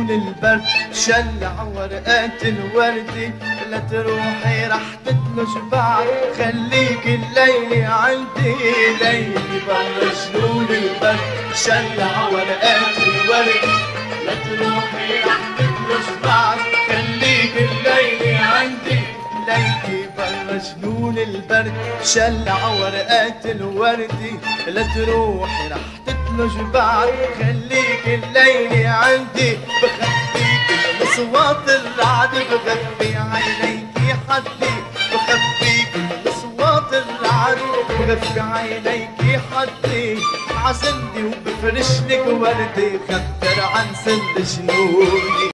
جنون البرد شلع ورقات الوردة، لا تروحي رح تتلج بعد، خليك الليلة عندي ليلي برا جنون البرد شلع ورقات الوردة، لا تروحي رح تتلج بعد، خليك الليلة عندي ليلي برا جنون البرد شلع ورقات الوردة، لا تروحي رح تتلج بعد، خليك الليلة عندي، بخبيك من اصوات الرعد، بخبي عينيكي حدي، بخبيك من اصوات الرعد، بخبي عينيكي حدي، عزمني وبفرشلك وردي، خبر عن سر جنوني.